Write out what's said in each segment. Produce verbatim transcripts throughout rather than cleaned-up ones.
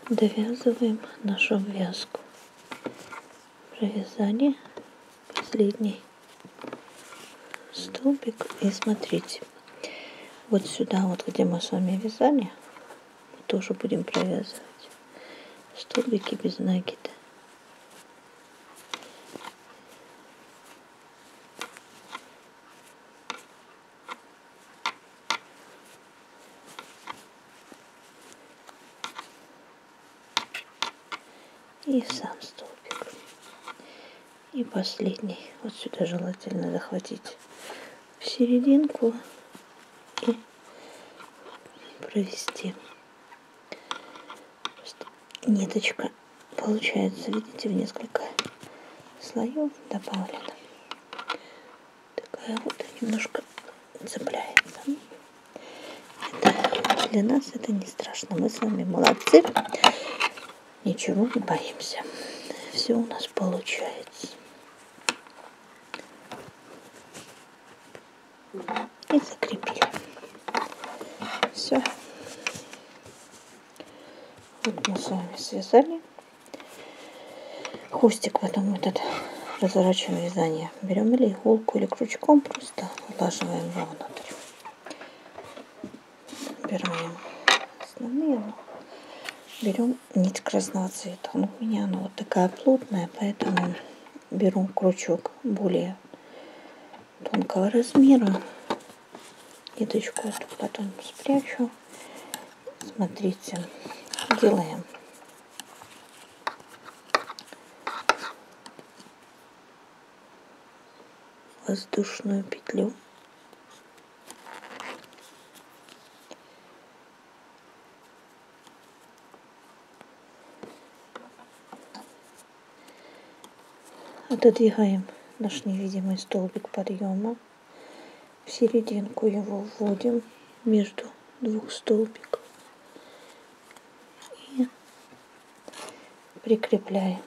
Довязываем нашу обвязку. Провязали последний столбик, и смотрите, вот сюда, вот где мы с вами вязали, мы тоже будем провязывать столбики без накида. И сам столбик. И последний. Вот сюда желательно захватить в серединку и провести. Ниточка получается, видите, в несколько слоев добавлена. Такая вот немножко цепляется. Это, для нас это не страшно. Мы с вами молодцы. Ничего не боимся. Все у нас получается. И закрепили. Все. Вот мы с вами связали. Хвостик потом этот разворачиваем вязание. Берем или иголку, или крючком, просто улаживаем его внутрь. Убираем основные. Берем нить красного цвета. У меня она вот такая плотная, поэтому беру крючок более тонкого размера. Ниточку эту потом спрячу. Смотрите, делаем воздушную петлю. Отодвигаем наш невидимый столбик подъема. В серединку его вводим между двух столбиков и прикрепляем.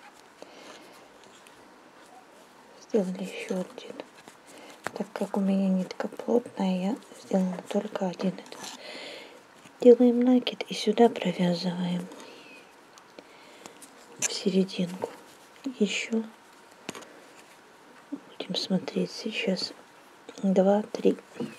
Сделали еще один. Так как у меня нитка плотная, я сделала только один. Делаем накид и сюда провязываем в серединку. Еще будем смотреть сейчас два, три.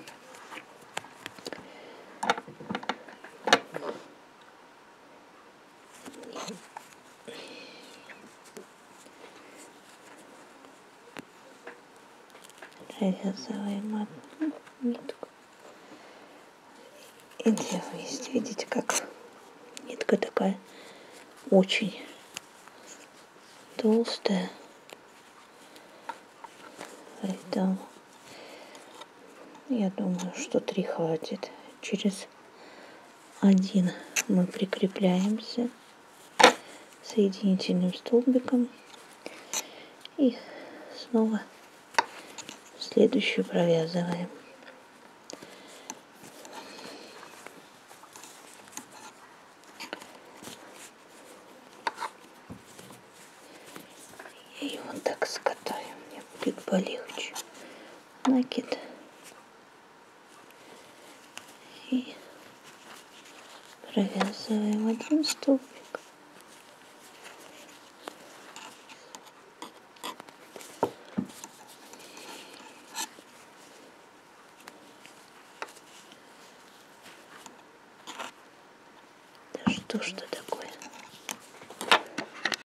Провязываем одну нитку и две вместе. Видите, как нитка такая очень толстая. Поэтому я думаю, что три хватит. Через один мы прикрепляемся соединительным столбиком и снова следующую провязываем. И вот так скатаем, мне будет полегче. Накид. И провязываем один столбик. Да что ж это такое?